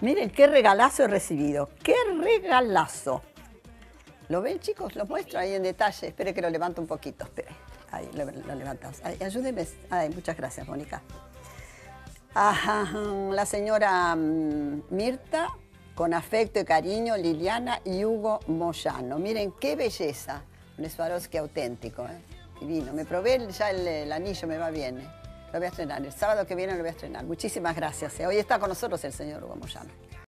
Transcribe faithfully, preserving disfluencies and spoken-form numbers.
Miren qué regalazo he recibido. ¡Qué regalazo! ¿Lo ven, chicos? Lo muestro ahí en detalle. Espere que lo levanto un poquito. Espere. Ahí lo, lo levantamos. Ay, ayúdeme. Ay, muchas gracias, Mónica. Ajá, la señora um, Mirta, con afecto y cariño, Liliana y Hugo Moyano. Miren qué belleza. Un Swarovski auténtico, ¿eh? Divino. Me probé ya el, el anillo, me va bien, ¿eh? Lo voy a estrenar. El sábado que viene lo voy a estrenar. Muchísimas gracias, ¿eh? Hoy está con nosotros el señor Hugo Moyano.